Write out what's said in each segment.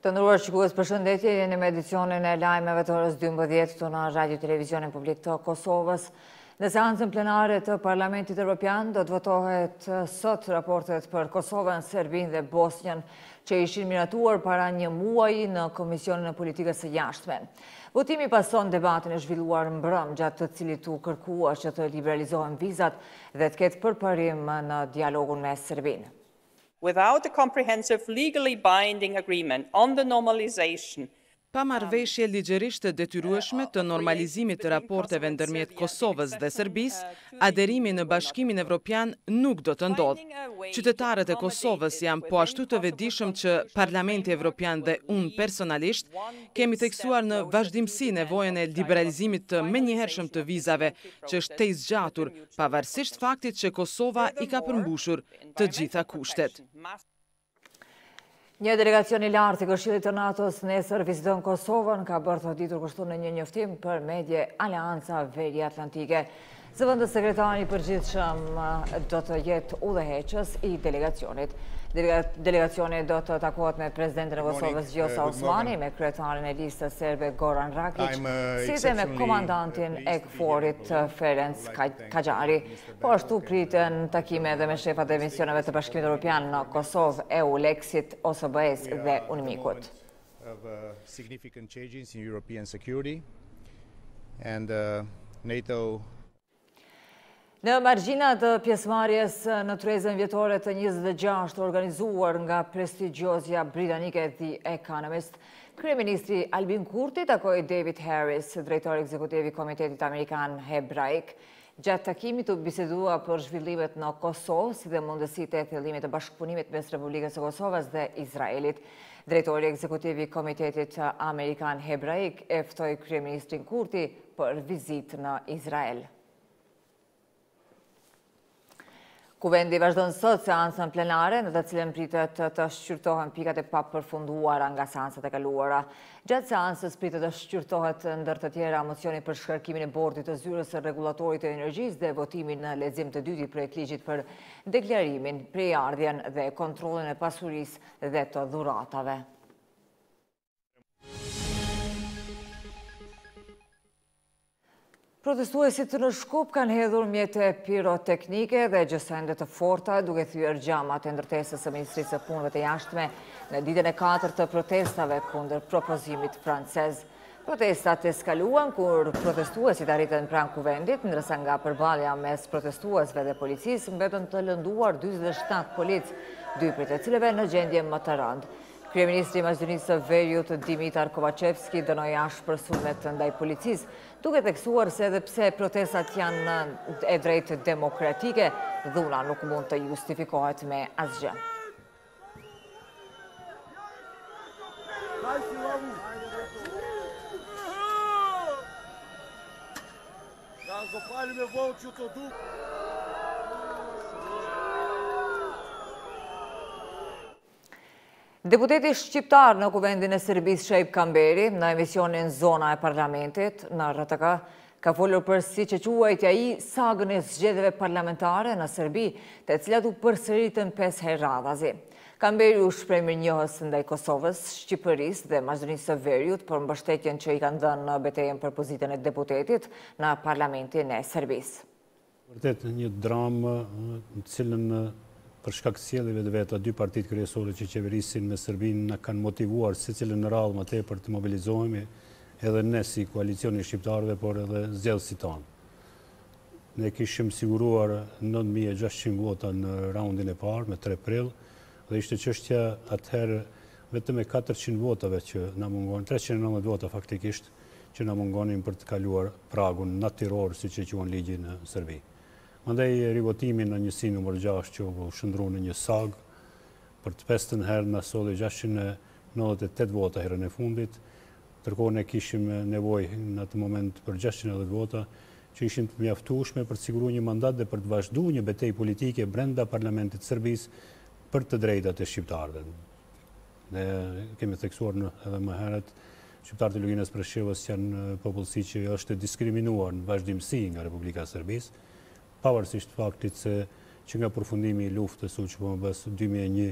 Të nderuar shikues, përshëndetje, jeni me edicionin e lajmeve të orës 12 të në Radio Televizionin Publik të Kosovës. Në seancën plenare të Parlamentit Evropian do të votohet sot raportet për Kosovën, Serbinë dhe Bosnjën që ishin miratuar para një muaji në Komisionin e Politikës së Jashtme. Votimi pason debatin e zhvilluar mbrëm gjatë të cilit u kërkuar që të liberalizohen vizat dhe të ketë përparim në dialogun me Serbinë. Without a comprehensive legally binding agreement on the normalization, pa marrëveshje ligjërisht të detyrueshme të normalizimit të raporteve ndërmjet Kosovës dhe Serbisë, aderimi në Bashkimin Evropian nuk do të ndodhë. Qytetarët e Kosovës janë po ashtu të vetëdijshëm që Parlamenti Evropian dhe unë personalisht kemi theksuar në vazhdimsi nevojën e liberalizimit të menjëhershëm të vizave, që është të zgjatur, pavarësisht faktit që Kosova i ka përmbushur të gjitha kushtet. Një delegacion i lartë i Këshillit të NATO-s nesër viziton Kosovën, ka bërë të ditur kështu në një njoftim për medje Aleanca Veri Atlantike. Zëvendës sekretari i përgjithshëm do të jetë udhëheqës i delegacionit. Delegacioni do të takohet me presidentin e Kosovës Vjosa Osmani, me kryetarin e listës serbe Goran Rakic, si dhe me komandantin e KFOR-it Ferenc Kaxhari. Po ashtu priten takime edhe me shefat e misioneve të Bashkimit Evropian në Kosovë, EULEX-it, OSBE-s dhe UNMIK-ut. Në margjina të pjesëmarrjes në tryezën vjetore të 26 organizuar nga prestigjozja britanike The Economist, kryeministri Albin Kurti takoi David Harris, drejtori ekzekutiv i Komitetit Amerikan Hebraik. Gjatë takimit u bisedua për zhvillimet në Kosovë, si dhe mundësitë e thellimit të bashkëpunimit mes Republikës së Kosovës dhe Izraelit. Drejtori ekzekutiv i Komitetit Amerikan Hebraik e ftoi kryeministrin Kurti për vizitë në Izrael. Kuvendi vazhdon sot seancën plenare, në të cilën pritet të shqyrtohen pikat e papërfunduara nga seancat e kaluara. Gjatë seancës pritet të shqyrtohet ndër të tjera mocioni për shkarkimin e bordit të zyrës së rregullatorit të energjisë dhe votimin në lexim të dytë i projektligjit për deklarimin, prejardhjen dhe kontrollin e pasurisë dhe të dhuratave. Protestuesit në Shkup kanë hedhur mjete piroteknike dhe gjësende të forta, duke thyer xhamat e ndërtesës së Ministrisë së Punëve të Jashtme në ditën e 4 të protestave kundër propozimit francez. Protestat eskaluan kur protestuesit arritën pranë kuvendit, ndërsa nga përballja mes protestuesve dhe policisë mbetën të lënduar 47 policë, 2 prej të cilëve në gjendje më të rëndë. Kryeministri i Maqedonisë së Veriut Dimitar Kovacevski dënoi ashpër sulmet ndaj policisë, duke theksuar se edhe pse protestat janë e drejtë demokratike, dhuna nuk mund të justifikohet me asgjë. Deputeti shqiptar në kuvendin e Serbisë Shejp Kamberi, në emisionin Zona e Parlamentit në RTK, ka folur për si që quajtja ai sagën e zgjedhjeve parlamentare në Serbi, të cilat u përsëritën 5 herë radhazi. Kamberi u shpreh mirënjohës ndaj Kosovës, Shqipërisë dhe Maqedonisë së Veriut për mbështetjen që i kanë dhënë në betejën për pozitën e deputetit në Parlamentin e Serbisë. Vërtet një dramë në cilën për shkak sjelljeve të veta, 2 partitë kryesore që qeverisin me Serbinë na kanë motivuar secilën në radhë më tepër të mobilizohemi, edhe ne si koalicioni i shqiptarëve, por edhe zgjedhësit tanë. Ne kishim siguruar 9600 vota në raundin e parë me 3 prill, dhe ishte çështja atëherë vetëm me 400 votave që na mungonin, 390 vota faktikisht që na mungonin për të kaluar pragun natyror, siç e quajnë ligji në Serbi. Mandej rivotimi në njësi numër 6 që u shndru në një sag, për të 5 herë na solli 698 vota herën e fundit, ndërkohë ne kishim nevojë në atë moment për 690 vota që ishin të mjaftueshme për të siguruar një mandat dhe për të vazhduar një betejë politike brenda Parlamentit të Serbisë për të drejtat e shqiptarëve. Ne kemi theksuar edhe më herët, shqiptarët e Luginës Preshevës janë popullsi që është diskriminuar në vazhdimsi nga Republika e Serbisë, pavarësisht faktit se që nga përfundimi i luftës UÇP-s 2001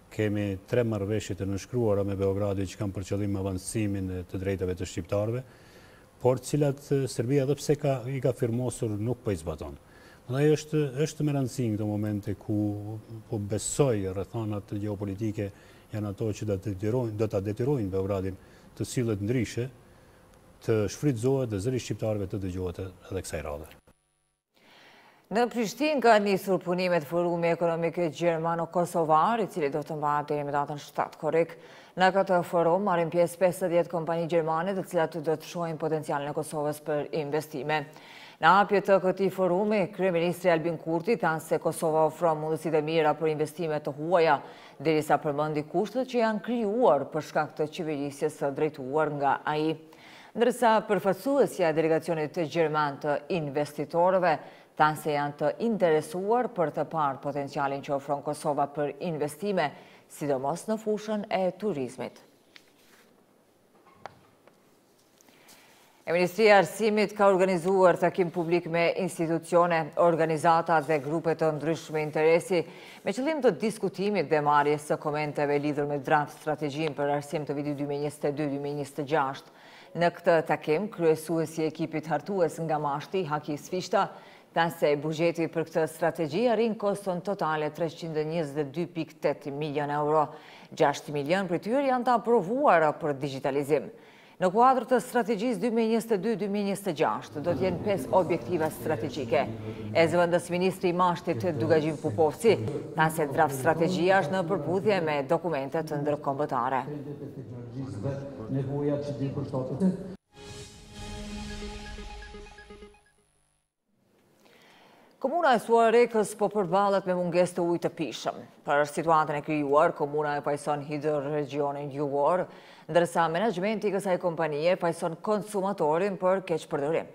kemi 3 marrëveshje të nënshkruara me Beogradin që kanë për qëllim avancimin të drejtave të shqiptarëve, por cilat Serbia edhe pse i ka firmosur nuk po i zbaton. Ndaj është me rëndësi në këto momente ku po besoj rrethanat gjeopolitike janë ato që do ta detyrojnë Beogradin të sillet ndryshe, të shfrytëzohet dhe zëri shqiptarëve të dëgjohet edhe kësaj radhe. Në Prishtinë ka nisur punimet Forumi Ekonomik Gjermano-Kosovar, i cili do të mbahet deri në datën 7 korrik. Në këtë forum marrin pjesë 50 kompani gjermane, të cilat do të shohin potencialin e Kosovës për investime. Në hapje të këtij forumi, kryeministri Albin Kurti thanë se Kosova ofron mundësitë e mira për investime të huaja, derisa përmendi kushtet që janë krijuar për shkak të qeverisjes së drejtuar nga ai. Ndërsa përfaqësuesja e delegacionit gjerman të investitorëve thanë se janë të interesuar për të parë potencialin që ofron Kosova për investime, sidomos në fushën e turizmit. Ministria e Arsimit ka organizuar takim publik me institucione, organizata dhe grupe të ndryshme interesi me qëllim të diskutimit dhe marrjes së komenteve lidhur me draft strategjinë për arsim të vitit 2022-2026. Në këtë takim, kryesuesi i ekipit hartues nga Mashti, Haki Sfishta, thanë se buxheti për këtë strategji arrin koston totale 322.8 milion euro. 6 milion për tyre janë të aprovuara për digitalizim. Në kuadër të strategjisë 2022-2026 do të jenë 5 objektiva strategjike. E zëvendës ministri i Mashtit Dugajin Pupovci thanë se draft strategjia është në përputhje me dokumentet ndërkombëtare. Komuna e Suarekës po përballet me mungesë të ujit të pijshëm. Për situatën e krijuar, komuna e pajson hidroregionin jugur, ndërsa menaxhmenti i kësaj kompanie pajson konsumatorin për keqpërdorim.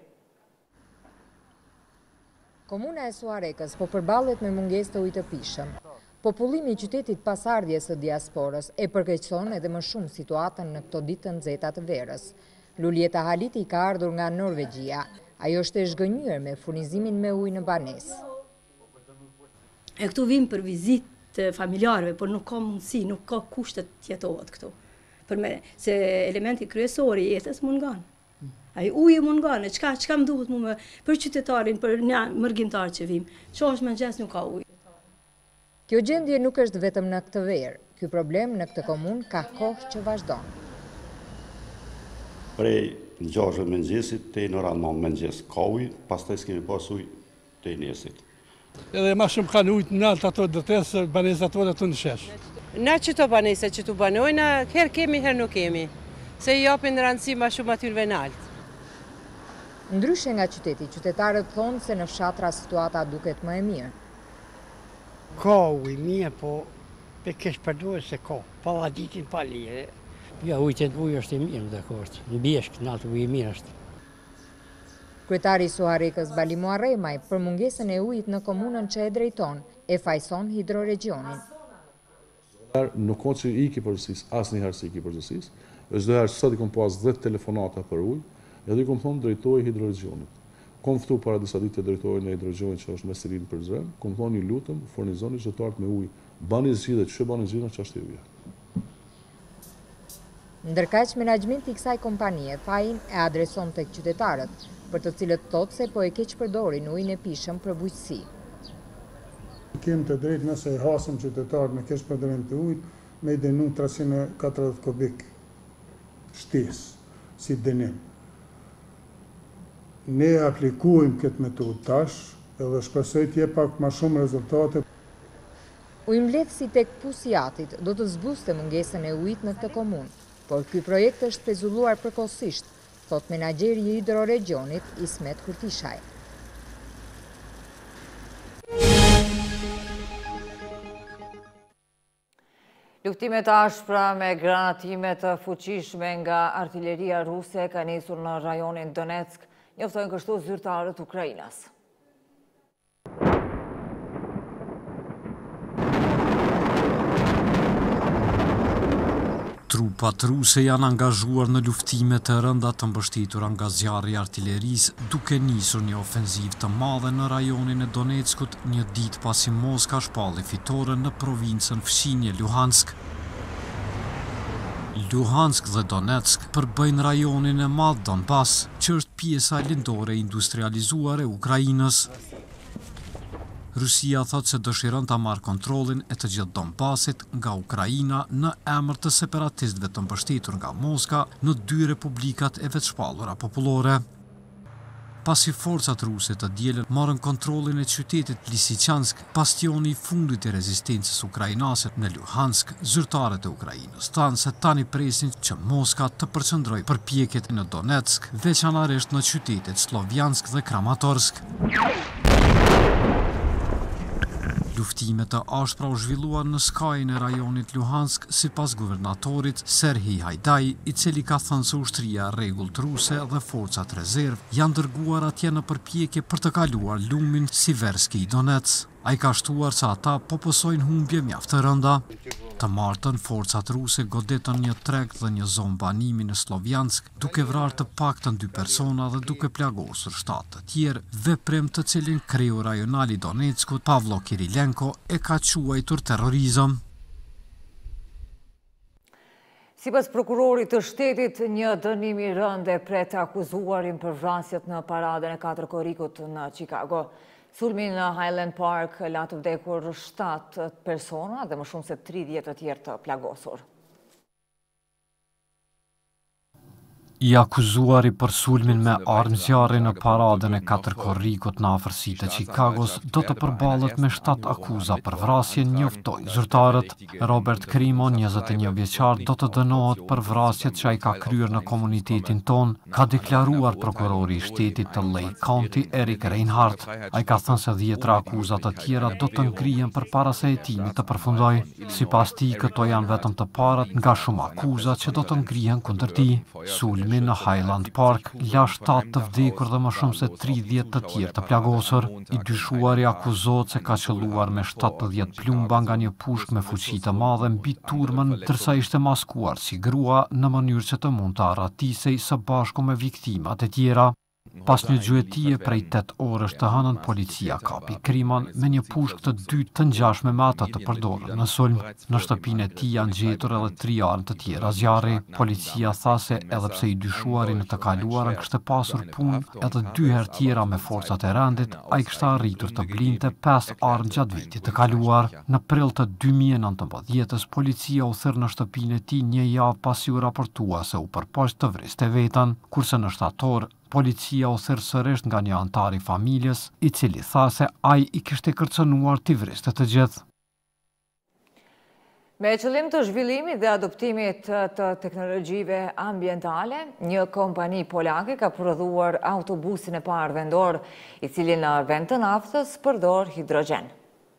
Komuna e Suarekës po përballet me mungesë të ujit të pijshëm. Popullimi i qytetit pasardhjes së diasporës e përkeqëson edhe më shumë situatën në këto ditë të nxehta të verës. Lulieta Haliti ka ardhur nga Norvegjia. Ajo është e zhgënjur me furnizimin me ujë në banesë. E këtu vim për vizitë familjarëve, por nuk ka mundësi, nuk ka kushtet të jetohet këtu. Se elementi kryesor i jetës mungon. Ai uji mungon, çka më duhet mua për qytetarin, për një mërgjimtar që vim. Çosh mëngjes nuk ka ujë. Kjo gjendje nuk është vetëm në këtë verë. Ky problem në këtë komunë ka kohë që vazhdon. Prej në 6 mëngjesit te në orën 9 mëngjes ka ujë, pastaj s'kemi pas ujë te njësit. Edhe ma shumë kanë ujtë në altë ato dërtesë, banesat tonë ato në shesh. Na qëto banesa që tu banojna, herë kemi, herë nuk kemi, se i japin rëndësi ma shumë atyrve në altë. Ndryshe nga qyteti, qytetarët thonë se në fshatra situata duket më e mirë. Ka ujë mirë, po pe kesh përdojë se ka, pa ditin pa lije. Ja, ujë është i mirë, dakord. Në bjeshk, në altë ujë i mirë është. Kryetari i Suarekës Bali Muarremaj për mungesën e ujit në komunën që e drejton, e fajson hidroregionin. Nuk ka që i ki përgjësis, asë një herë si i ki përgjësis, është dhe herë sot i kom pas 10 telefonata për ujë, edhe i kom thonë drejtoj hidroregionit. Kom ftu para disa ditë të drejtojnë e hidroregionit që është me Sirin për Zrem, kom thonë një lutëm, fornizoni qytetarët me ujë, bani zgjidhje që bani zgjidhje që është i ujë. Ndërkaq menaxhmenti i kësaj kompanie fajin e adreson tek qytetarët, për të cilët thotë se po e keqpërdorin ujin e pijshëm për bujqësi. Kemi të drejtë nëse e hasëm qytetarët me keqpërdorim të ujit, me i denu 340 kubik shtesë si dënim. Ne aplikujmë këtë metodë tash, edhe shpresoj të jep pak më shumë rezultate. Ujëmbledhësi tek Pusiatit do të zbuste mungesën e ujit në këtë komunë, por ky projekt është pezulluar përkohësisht, thot menaxheri i hidroregionit Ismet Kurtishaj. Luftimet ashpra me granatime të fuqishme nga artilleria ruse ka nisur në rajonin Donetsk, njoftojnë kështu zyrtarët Ukrainas. Trupat ruse janë angazhuar në luftime të rënda të mbështetura nga zjarri i artillerisë, duke nisur një ofenziv të madhe në rajonin e Donetskut, një ditë pasi Moska shpalli fitore në provincën fshinje Luhansk. Luhansk dhe Donetsk përbëjnë rajonin e madh Donbas, që është pjesa lindore industrializuar e Ukrainës. Rusia thot se dëshiron ta marrë kontrollin e të gjithë Donbasit nga Ukraina në emër të separatistëve të mbështetur nga Moska në 2 republikat e vetëshpallura popullore. Pasi forcat ruse të dielën marrën kontrollin e qytetit Lysychansk, bastioni i fundit i rezistencës ukrainase në Luhansk, zyrtarët e Ukrainës thanë se tani presin që Moska të përqendrojë përpjekjet në Donetsk, veçanërisht në qytetet Slovjansk dhe Kramatorsk. Luftimet të ashpra u zhvilluan në skajin e rajonit Luhansk sipas guvernatorit Serhij Hajdai, i cili ka thënë se ushtria e rregullt ruse dhe forcat rezervë janë dërguar atje në përpjekje për të kaluar lumin Siverski i Donetsk. Ai ka shtuar se ata po pësojnë humbje mjaft të rënda. Të martën, forcat ruse godetën një treg dhe një zonë banimi në Slovjansk, duke vrarë të paktën 2 persona dhe duke plagosur 7 të tjerë, veprim të cilin kreu rajonal i Donetskut, Pavlo Kirilenko, e ka quajtur terrorizëm. Sipas prokurorit të shtetit, një dënim i rënd e pret akuzuarin për vrasjet në paradën e 4 korrikut në Chicago. Sulmi në Highland Park la të vdekur 7 persona dhe më shumë se 30 të tjerë të plagosur. I akuzuari për sulmin me armë zjarri në paradën e 4 korrikut në afërsitë e Chicagos do të përballet me 7 akuza për vrasje, njoftoi zyrtarët. Robert Crimo, 21 vjeçar, do të dënohet për vrasjet që ai ka kryer në komunitetin ton, ka deklaruar prokurori i shtetit të Lake County, Eric Reinhardt. Ai ka thënë se 10 akuza të tjera do të ngrihen përpara se hetimi të përfundojë. Sipas tij, këto janë vetëm të parat nga shumë akuza që do të ngrihen kundër tij. Sulmi në Highland Park la 7 të vdekur dhe më shumë se 30 të tjerë të plagosur. I dyshuari akuzohet se ka qelluar me 70 plumba nga një pushk me fuqi të madhe mbi turmën, ndërsa ishte maskuar si grua në mënyrë që të mund të arratisej së bashku me viktimat e tjera. Pas një gjuetie prej 8 orësh të hënën, policia kapi Crimon me një pushk të dytë të ngjashme me ato të përdorur në sulm. Në shtëpinë e tij janë gjetur edhe 3 armë të tjera zjarri. Policia tha se edhe pse i dyshuari në të kaluarën kishte pasur punë edhe 2 herë tjera me forcat e rendit, ai kishte arritur të blinte 5 armë gjatë vitit të kaluar. Në prill të 2019, policia u thirr në shtëpinë e tij një javë pasi u raportua se u përpoq të vriste veten, kurse në shtator policia u thirr sërish nga një antar i familjes, i cili tha se ai i kishte kërcënuar t'i vriste të gjithë. Me qëllim të zhvillimit dhe adoptimit të teknologjive ambientale, një kompani polake ka prodhuar autobusin e parë vendor, i cili në vend të naftës përdor hidrogen.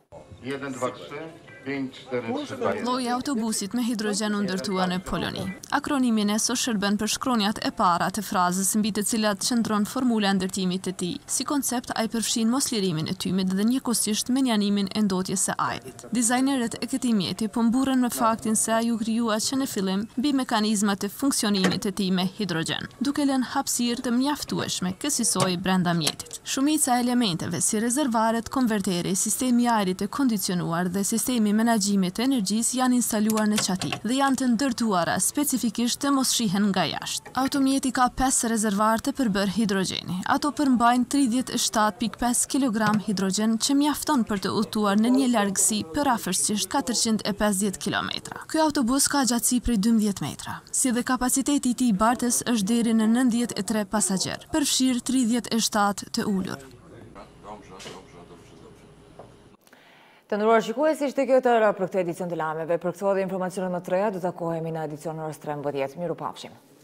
Lloji autobusit me hidrogen u ndërtua në Poloni. Akronimin e shërben për shkronjat e para të frazës mbi të cilat qëndron formula e ndërtimit të tij. Si koncept, ai përfshin moslirimin e tymit dhe njëkohësisht menjanimin e ndotjes së ajrit. Dizajnerët e këtij mjeti po mburren me faktin se ai u krijua që në fillim mbi mekanizmat e funksionimit të tij me hidrogen, duke lënë hapësirë të mjaftueshme kësaj brenda mjetit. Shumica e elementeve si rezervaret, konverteri, sistemi i ajrit të kondicionuar dhe sistemi menaxhimit të energjisë janë instaluar në qati dhe janë të ndërtuara specifikisht të mos shihen nga jashtë. Automjeti ka 5 rezervar të përbër hidrogjeni. Ato përmbajnë 37.5 kg hidrogen që mjafton për të udhëtuar në një largësi përafërsisht 450 km. Ky autobus ka gjatësi prej 12 metra, si dhe kapaciteti i tij bartës është deri në 93 pasagjerë, përfshirë 37 të ulur. Të nderuar shikues, ishte kjo të ora për këtë edicion të lajmeve. Për këto dhe informacione më të reja do të takohemi në edicionin orës 13. Mirupafshim.